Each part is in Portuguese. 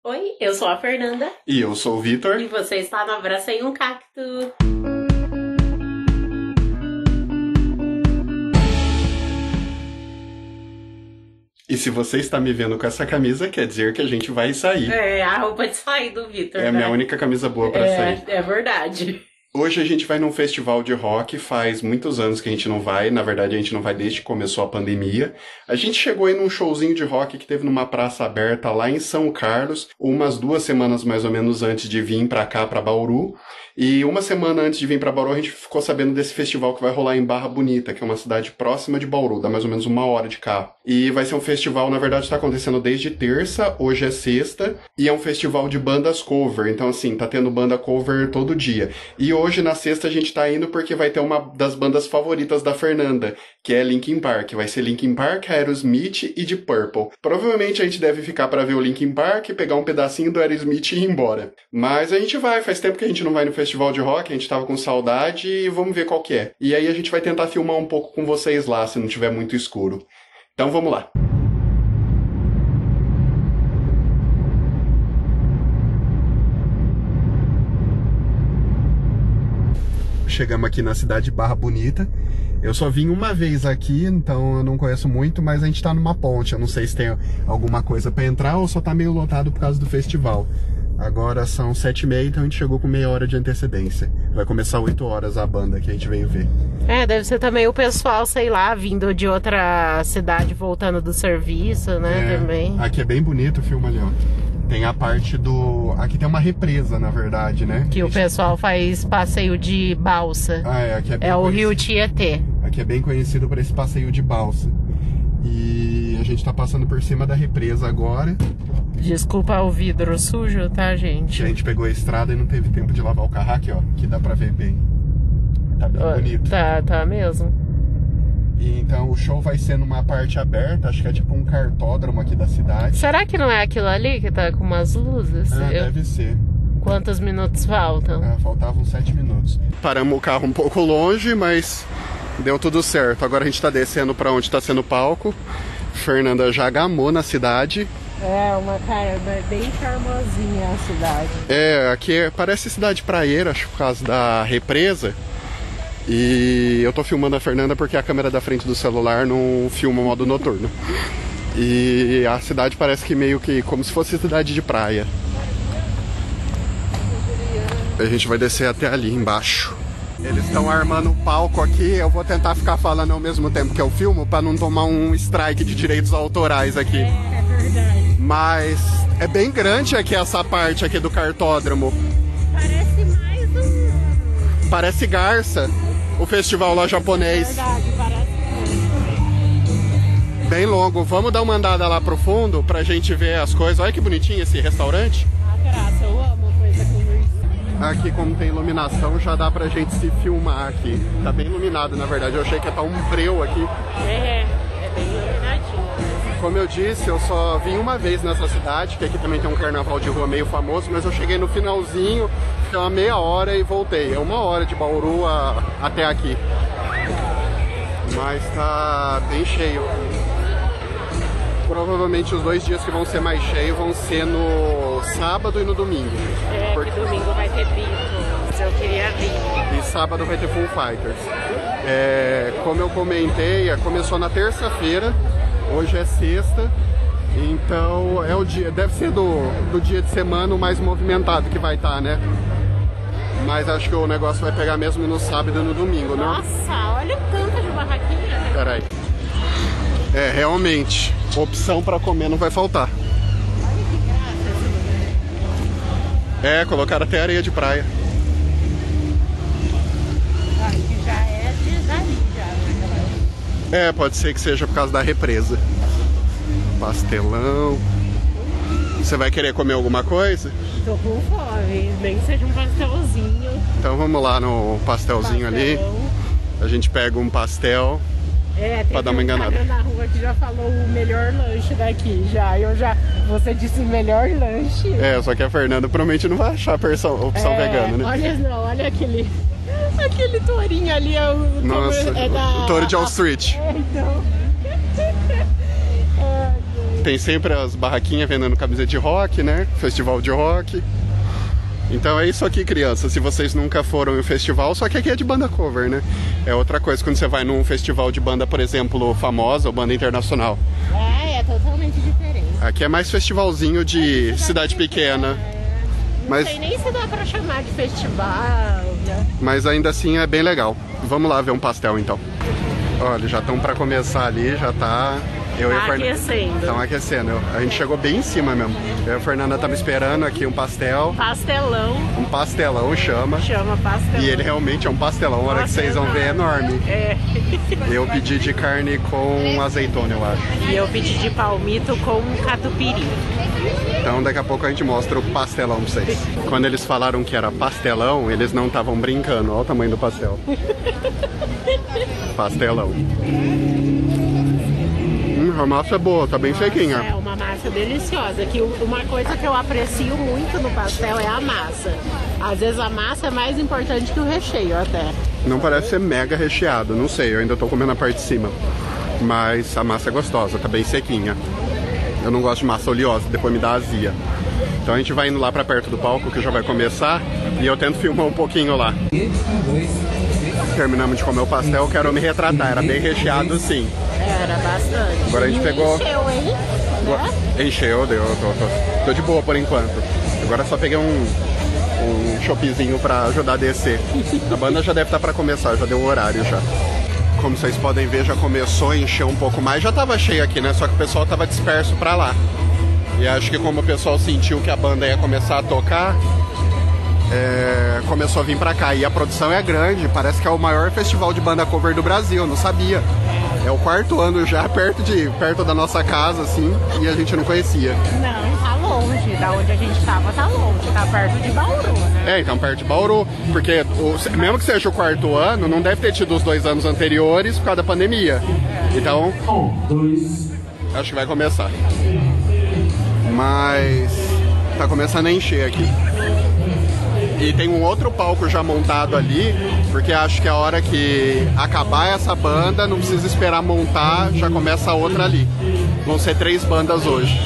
Oi, eu sou a Fernanda. E eu sou o Vitor. E você está no Abracei um Cacto. E se você está me vendo com essa camisa, quer dizer que a gente vai sair. É a roupa de sair do Vitor. É a minha única camisa boa pra sair. É verdade. Hoje a gente vai num festival de rock, faz muitos anos que a gente não vai, na verdade a gente não vai desde que começou a pandemia. A gente chegou aí num showzinho de rock que teve numa praça aberta lá em São Carlos, umas 2 semanas mais ou menos antes de vir pra cá, pra Bauru. E uma semana antes de vir pra Bauru a gente ficou sabendo desse festival que vai rolar em Barra Bonita, que é uma cidade próxima de Bauru, dá mais ou menos 1 hora de carro. E vai ser um festival, na verdade tá acontecendo desde terça, hoje é sexta, e é um festival de bandas cover, então assim, tá tendo banda cover todo dia. E hoje, na sexta, a gente tá indo porque vai ter uma das bandas favoritas da Fernanda, que é Linkin Park. Vai ser Linkin Park, Aerosmith e Deep Purple. Provavelmente a gente deve ficar pra ver o Linkin Park, pegar um pedacinho do Aerosmith e ir embora. Mas a gente vai, faz tempo que a gente não vai no festival de rock, a gente tava com saudade e vamos ver qual que é. E aí a gente vai tentar filmar um pouco com vocês lá, se não tiver muito escuro. Então vamos lá. Chegamos aqui na cidade de Barra Bonita. Eu só vim uma vez aqui, então eu não conheço muito, mas a gente tá numa ponte. Eu não sei se tem alguma coisa pra entrar ou só tá meio lotado por causa do festival. Agora são 7h30, então a gente chegou com meia hora de antecedência. Vai começar 8 horas a banda que a gente veio ver. Deve ser também o pessoal, sei lá, vindo de outra cidade, voltando do serviço, né, também. Aqui é bem bonito o filme ali, ó. Tem a parte do... Aqui tem uma represa, na verdade, né? Que o pessoal faz passeio de balsa. Aqui é bem o Rio Tietê. Aqui é bem conhecido por esse passeio de balsa. E a gente tá passando por cima da represa agora. Desculpa o vidro sujo, tá, gente? A gente pegou a estrada e não teve tempo de lavar o carro aqui, ó. Que dá pra ver bem. Tá bem bonito. Tá mesmo. E então o show vai ser numa parte aberta, acho que é tipo um cartódromo aqui da cidade. Será que não é aquilo ali que tá com umas luzes? Deve ser. Quantos minutos faltam? Faltavam 7 minutos. Paramos o carro um pouco longe, mas deu tudo certo. Agora a gente tá descendo pra onde tá sendo o palco. Fernanda já gamou na cidade. Uma cara bem charmosinha a cidade. Aqui parece cidade praieira, acho por causa da represa. E eu tô filmando a Fernanda porque a câmera da frente do celular não filma o modo noturno. E a cidade parece que meio que como se fosse cidade de praia. A gente vai descer até ali embaixo. Eles estão armando o palco aqui, eu vou tentar ficar falando ao mesmo tempo que eu filmo pra não tomar um strike de direitos autorais aqui. É verdade. Mas é bem grande aqui essa parte aqui do cartódromo. Parece mais Parece Garça, o festival lá japonês. Verdade, parece. Bem longo. Vamos dar uma andada lá pro fundo pra gente ver as coisas. Olha que bonitinho esse restaurante. Graça, eu amo coisa com luz. Aqui, como tem iluminação, já dá pra gente se filmar aqui. Tá bem iluminado, na verdade. Eu achei que ia estar um breu aqui. É bem iluminadinho. Como eu disse, eu só vim uma vez nessa cidade, que aqui também tem um carnaval de rua meio famoso, mas eu cheguei no finalzinho, fiquei uma meia hora e voltei. É 1 hora de Bauru até aqui. Mas tá bem cheio. Provavelmente os 2 dias que vão ser mais cheios vão ser no sábado e no domingo. Porque domingo vai ter Beatles, eu queria vir. E sábado vai ter Foo Fighters. Como eu comentei, começou na terça-feira, hoje é sexta, então é o dia, deve ser do dia de semana o mais movimentado que vai estar, né? Mas acho que o negócio vai pegar mesmo no sábado e no domingo, né? Nossa, olha o tanto de barraquinha. Peraí. Realmente, opção pra comer não vai faltar. Olha que graça esse lugar. Colocaram até areia de praia. Acho que já é dali já. Pode ser que seja por causa da represa. Pastelão. Você vai querer comer alguma coisa? Tô com fome, nem que seja um pastelzinho. Então vamos lá no pastelzinho ali. A gente pega um pastel. Pra dar uma enganada. Tem um cara na rua que já falou o melhor lanche daqui, você disse melhor lanche. Só que a Fernanda provavelmente não vai achar a opção vegana, né? Olha aquele tourinho ali, Nossa, o touro de Wall Street. Então. Tem sempre as barraquinhas vendendo camiseta de rock, né? Festival de rock. Então é isso aqui, crianças. Se vocês nunca foram em um festival, só que aqui é de banda cover, né? É outra coisa quando você vai num festival de banda, por exemplo, famosa ou banda internacional. É totalmente diferente. Aqui é mais festivalzinho de cidade pequena. Não sei nem se dá pra chamar de festival, né? Mas ainda assim é bem legal. Vamos lá ver um pastel então. Olha, já estão pra começar ali, já tá... Aquecendo. Estão aquecendo. A gente chegou bem em cima mesmo. Eu e a Fernanda tava esperando aqui um pastel. Pastelão. Um pastelão chama. Chama pastelão. E ele realmente é um pastelão. A hora que vocês vão ver é enorme. É. Eu pedi de carne com azeitona, eu acho. E eu pedi de palmito com catupiry. Então daqui a pouco a gente mostra o pastelão pra vocês. Quando eles falaram que era pastelão, eles não estavam brincando. Olha o tamanho do pastel. Pastelão. A massa é boa, tá bem sequinha. É uma massa deliciosa. Que uma coisa que eu aprecio muito no pastel é a massa. Às vezes a massa é mais importante que o recheio até. Não parece ser mega recheado, não sei, eu ainda tô comendo a parte de cima. Mas a massa é gostosa, tá bem sequinha. Eu não gosto de massa oleosa, depois me dá azia. Então a gente vai indo lá pra perto do palco, que já vai começar, e eu tento filmar um pouquinho lá. Terminamos de comer o pastel, quero me retratar, era bem recheado sim. Era bastante. Agora a gente pegou... Encheu, hein? Né? Encheu, deu, tô de boa por enquanto. Agora só peguei um choppzinho pra ajudar a descer. A banda já deve estar pra começar, já deu o horário já. Como vocês podem ver, já começou a encher um pouco mais. Já tava cheio aqui, né? Só que o pessoal tava disperso pra lá. E acho que como o pessoal sentiu que a banda ia começar a tocar, começou a vir pra cá. E a produção é grande, parece que é o maior festival de banda cover do Brasil, eu não sabia. É o 4º ano já, perto da nossa casa, assim, e a gente não conhecia. Não, tá longe. Da onde a gente tava, tá longe. Tá perto de Bauru, né? Então perto de Bauru. Porque mesmo que seja o 4º ano, não deve ter tido os 2 anos anteriores por causa da pandemia. Então, acho que vai começar. Mas tá começando a encher aqui. E tem um outro palco já montado ali, porque acho que a hora que acabar essa banda, não precisa esperar montar, já começa a outra ali. Vão ser 3 bandas hoje.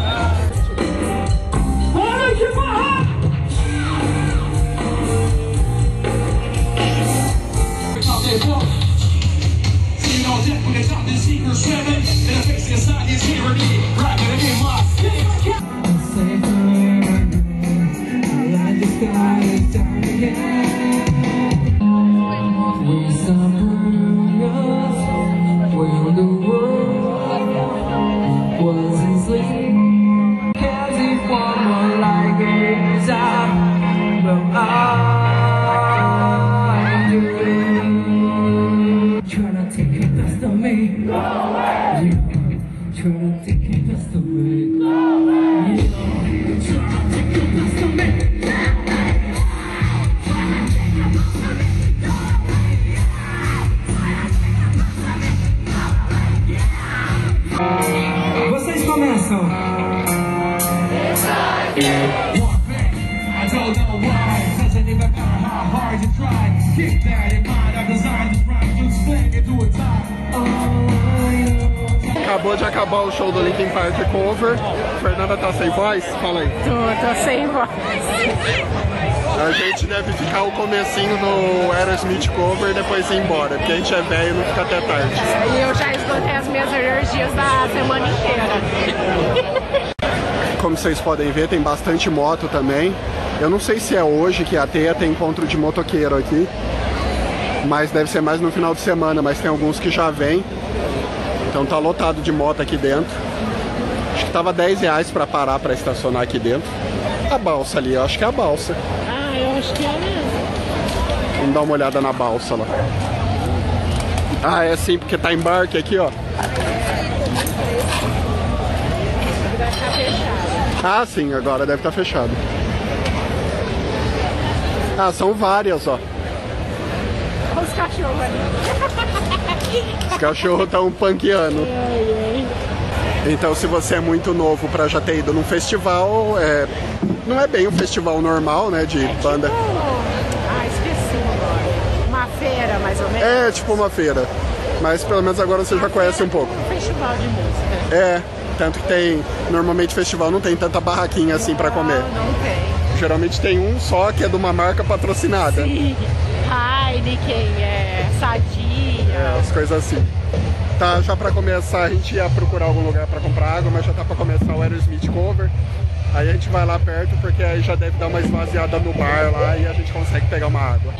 Vocês começam. Acabou de acabar o show do Linkin Park cover. Fernanda tá sem voz? Fala aí. Tô sem voz. A gente deve ficar o comecinho do Aerosmith cover e depois ir embora, porque a gente é velho e não fica até tarde. E eu já esgotei as minhas energias da semana inteira. Como vocês podem ver, tem bastante moto também. Eu não sei se é hoje que a Teia tem encontro de motoqueiro aqui, mas deve ser mais no final de semana, mas tem alguns que já vêm. Então tá lotado de moto aqui dentro. Acho que tava R$10 pra parar pra estacionar aqui dentro. A balsa ali, eu acho que é a balsa. Ah, eu acho que é mesmo. Vamos dar uma olhada na balsa lá. Ah, é sim, porque tá embarque aqui, ó. Deve estar fechado. Ah, sim, agora deve estar fechado. Ah, são várias, ó. Olha os cachorros ali. Os cachorros estão punkeando. Então, se você é muito novo pra já ter ido num festival, não é bem um festival normal, né, de banda. Esqueci agora. Uma feira, mais ou menos. É, tipo uma feira. Mas pelo menos agora você já conhece um pouco. Um festival de música. É, Tanto que tem, normalmente festival não tem tanta barraquinha assim pra comer. Não tem. Geralmente tem um só que é de uma marca patrocinada. Sim. Heineken, Sadia. As coisas assim. Tá, já pra começar, a gente ia procurar algum lugar pra comprar água, mas já tá pra começar o Aerosmith Cover. Aí a gente vai lá perto, porque aí já deve dar uma esvaziada no bar lá e a gente consegue pegar uma água.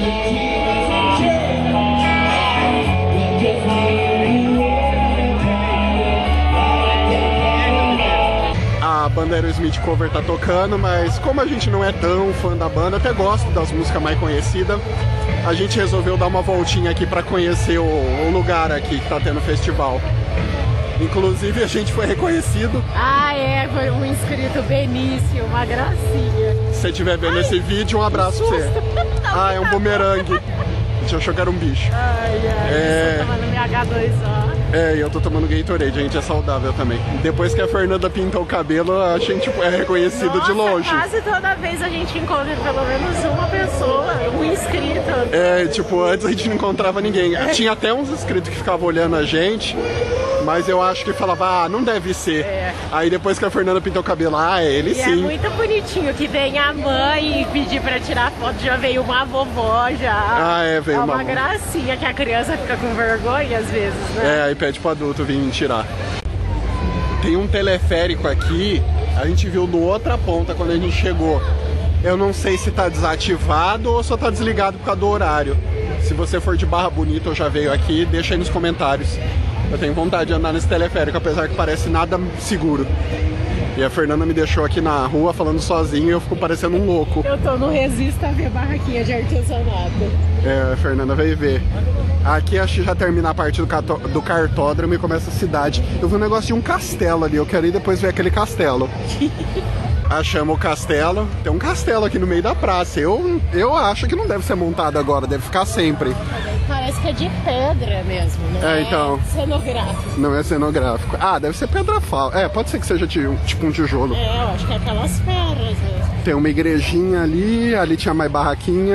A banda Aerosmith Cover tá tocando, mas como a gente não é tão fã da banda, até gosto das músicas mais conhecidas, a gente resolveu dar uma voltinha aqui pra conhecer o lugar aqui que tá tendo festival. Inclusive a gente foi reconhecido. Foi um inscrito Benício, uma gracinha. Se você estiver vendo esse vídeo, um abraço pra você. É um bumerangue. A gente achou que era um bicho. Eu tô tomando minha H2O. E eu tô tomando Gatorade, a gente é saudável também. Depois que a Fernanda pintou o cabelo, a gente é reconhecido de longe. Quase toda vez a gente encontra pelo menos uma pessoa, um inscrito. Antes a gente não encontrava ninguém. Tinha até uns inscritos que ficavam olhando a gente, mas eu acho que falava, não deve ser. Aí depois que a Fernanda pintou o cabelo, ele sim. É muito bonitinho que vem a mãe pedir pra tirar foto, já veio uma vovó já. Veio uma mãe. Gracinha que a criança fica com vergonha às vezes, né? Aí pede pro adulto vir tirar. Tem um teleférico aqui, a gente viu no outra ponta quando a gente chegou. Eu não sei se tá desativado ou só tá desligado por causa do horário. Se você for de Barra Bonita ou já veio aqui, deixa aí nos comentários. Eu tenho vontade de andar nesse teleférico, apesar que parece nada seguro. E a Fernanda me deixou aqui na rua falando sozinho e eu fico parecendo um louco. Eu tô no Resista a ver barraquinha de artesanato. A Fernanda veio ver. Aqui acho que já termina a parte do cartódromo e começa a cidade. Eu vi um negócio de um castelo ali, eu quero ir depois ver aquele castelo. Achamos o castelo. Tem um castelo aqui no meio da praça. Eu acho que não deve ser montado agora, deve ficar sempre. Parece que é de pedra mesmo, não então, é cenográfico. Não é cenográfico. Deve ser pedra falsa. Pode ser que seja tipo um tijolo. Eu acho que é aquelas pedras mesmo. Tem uma igrejinha ali tinha mais barraquinha.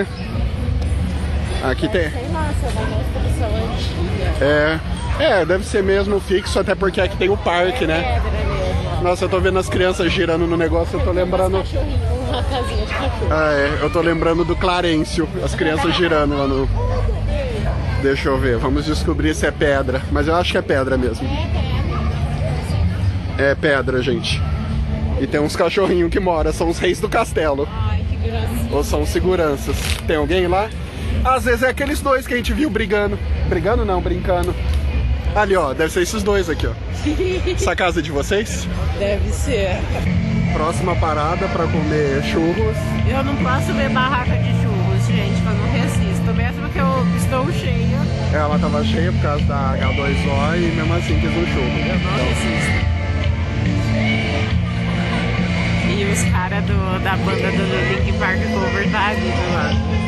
Aqui tem. Sei lá, se é uma construção antiga. Deve ser mesmo fixo, até porque aqui tem o parque, né? Pedra mesmo. Nossa, eu tô vendo as crianças girando no negócio, eu tô lembrando. Uma casinha de cachorro. Eu tô lembrando do Clarencio, as crianças girando lá no. Deixa eu ver, vamos descobrir se é pedra. Mas eu acho que é pedra mesmo. É pedra, gente. E tem uns cachorrinhos que moram, são os reis do castelo. Ai, que gracinha. Ou são seguranças. Tem alguém lá? Às vezes é aqueles dois que a gente viu brigando. Brigando não, brincando. Ali, ó, deve ser esses dois aqui, ó. Essa casa é de vocês? Deve ser. Próxima parada pra comer churros. Eu não posso ver barraca de churros, gente, eu não resisto. Mesmo que eu estou cheia. Ela tava cheia por causa da H2O e mesmo assim quis um churro. Eu não resisto. E os caras da banda do Linkin Park Cover tá ali do lado.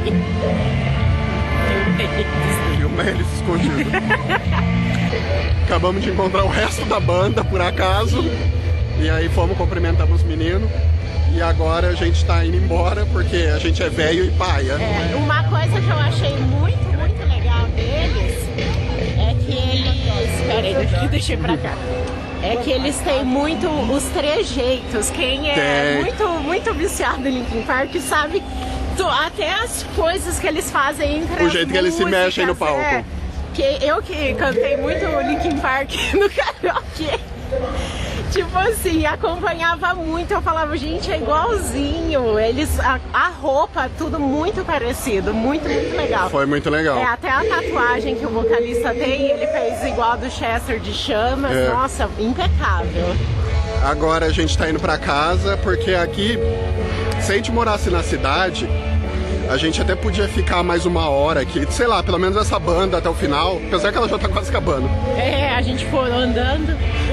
E o Melis escondido. Acabamos de encontrar o resto da banda, por acaso. E aí fomos, cumprimentamos os meninos. E agora a gente tá indo embora, porque a gente é velho e paia. Uma coisa que eu achei muito legal deles é que eles... Peraí, deixei pra cá. É que eles têm muito os trejeitos. Quem é muito viciado em Linkin Park sabe até as coisas que eles fazem entre o jeito que eles se mexem no palco. Eu que cantei muito Linkin Park no karaokê, tipo assim, acompanhava muito, eu falava, gente, é igualzinho, eles, a roupa, tudo muito parecido, muito legal. Foi muito legal. Até a tatuagem que o vocalista tem, ele fez igual a do Chester de chamas, nossa, impecável. Agora a gente tá indo pra casa, porque aqui, se a gente morasse na cidade, a gente até podia ficar mais uma hora aqui, sei lá, pelo menos essa banda até o final, apesar que ela já tá quase acabando. A gente foi andando.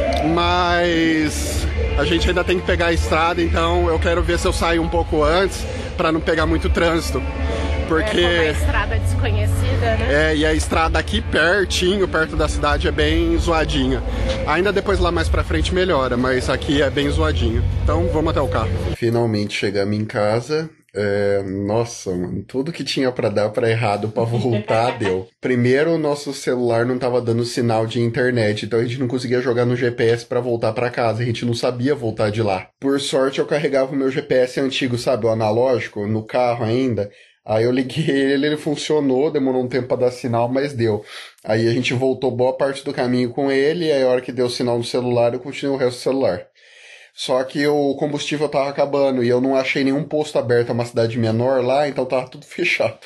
Mas a gente ainda tem que pegar a estrada, então eu quero ver se eu saio um pouco antes, pra não pegar muito trânsito. Porque como a estrada desconhecida, né? E a estrada aqui pertinho, perto da cidade, é bem zoadinha. Ainda depois lá mais pra frente melhora, mas aqui é bem zoadinho. Então vamos até o carro. Finalmente chegamos em casa. Nossa, mano, tudo que tinha pra dar pra errado pra voltar, deu. Primeiro, o nosso celular não tava dando sinal de internet, então a gente não conseguia jogar no GPS pra voltar pra casa, a gente não sabia voltar de lá. Por sorte, eu carregava o meu GPS antigo, sabe, o analógico, no carro ainda. Aí eu liguei ele funcionou, demorou um tempo pra dar sinal, mas deu. Aí a gente voltou boa parte do caminho com ele, e aí a hora que deu sinal no celular, eu continuei o resto do celular. Só que o combustível tava acabando e eu não achei nenhum posto aberto, é uma cidade menor lá, então tava tudo fechado.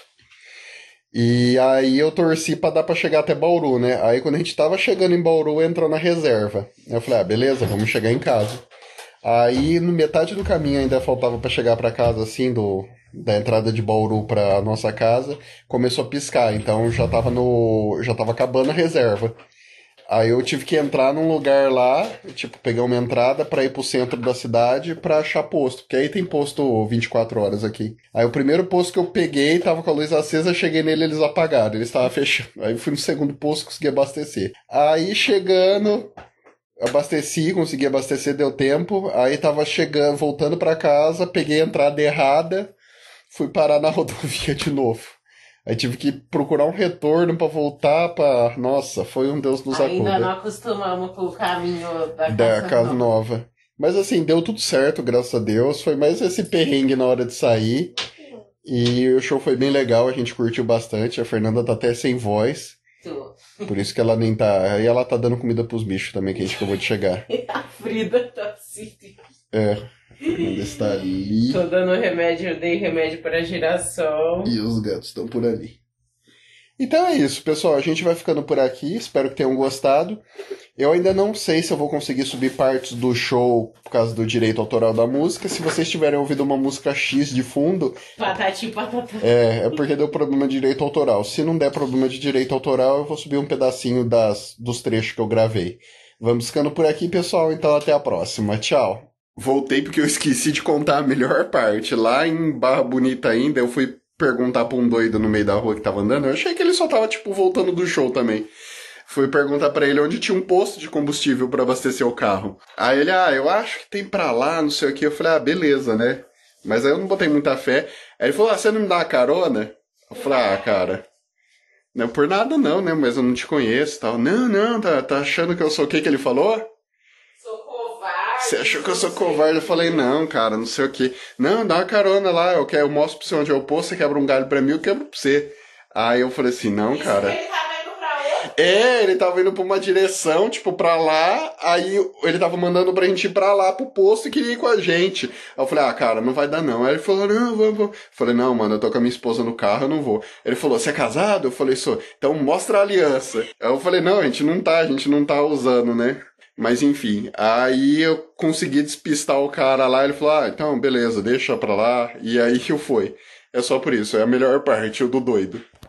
E aí eu torci pra dar pra chegar até Bauru, né? Aí quando a gente tava chegando em Bauru, entrou na reserva. Eu falei, beleza, vamos chegar em casa. Aí no metade do caminho ainda faltava pra chegar pra casa, assim, da entrada de Bauru pra nossa casa, começou a piscar, então já tava acabando a reserva. Aí eu tive que entrar num lugar lá, tipo, pegar uma entrada pra ir pro centro da cidade pra achar posto, porque aí tem posto 24 horas aqui. Aí o primeiro posto que eu peguei tava com a luz acesa, cheguei nele, eles apagaram, eles estavam fechando. Aí fui no segundo posto, consegui abastecer. Aí chegando, abasteci, consegui abastecer, deu tempo. Aí tava chegando, voltando pra casa, peguei a entrada errada, fui parar na rodovia de novo. Aí tive que procurar um retorno pra voltar pra... Nossa, foi um Deus nos acuda. Ainda não acostumamos com o caminho da casa nova. Mas assim, deu tudo certo, graças a Deus. Foi mais esse perrengue na hora de sair. E o show foi bem legal, a gente curtiu bastante. A Fernanda tá até sem voz. Por isso que ela nem tá... Aí ela tá dando comida pros bichos também, que a gente acabou de chegar. A Frida tá assim. A Fernanda está ali. Tô dando remédio, eu dei remédio para girassol. E os gatos estão por ali. Então é isso, pessoal. A gente vai ficando por aqui. Espero que tenham gostado. Eu ainda não sei se eu vou conseguir subir partes do show por causa do direito autoral da música. Se vocês tiverem ouvido uma música X de fundo... Patati patatá. É porque deu problema de direito autoral. Se não der problema de direito autoral, eu vou subir um pedacinho dos trechos que eu gravei. Vamos ficando por aqui, pessoal. Então até a próxima. Tchau. Voltei porque eu esqueci de contar a melhor parte. Lá em Barra Bonita ainda, eu fui perguntar pra um doido no meio da rua que tava andando. Eu achei que ele só tava, tipo, voltando do show também. Fui perguntar pra ele onde tinha um posto de combustível pra abastecer o carro. Aí ele, eu acho que tem pra lá, não sei o que. Eu falei, beleza, né? Mas aí eu não botei muita fé. Aí ele falou, você não me dá uma carona? Eu falei, cara... Não por nada não, né? Mas eu não te conheço e tal. Não, tá achando que eu sou o que ele falou? Você achou que eu sou covarde? Eu falei, não, cara, não sei o que. Não, dá uma carona lá, eu mostro pra você onde é o posto, você quebra um galho pra mim, eu quebro pra você. Aí eu falei assim, não, cara. Ele tava indo pra onde? Ele tava indo pra uma direção, tipo, pra lá, aí ele tava mandando pra gente ir pra lá, pro posto, e queria ir com a gente. Aí eu falei, cara, não vai dar não. Aí ele falou, não, vamos. Eu falei, não, mano, eu tô com a minha esposa no carro, eu não vou. Ele falou, você é casado? Eu falei, sou. Então mostra a aliança. Aí eu falei, não, a gente não tá usando, né? Mas enfim, aí eu consegui despistar o cara lá, ele falou, então beleza, deixa pra lá, e aí eu fui. É só por isso, é a melhor parte, o do doido.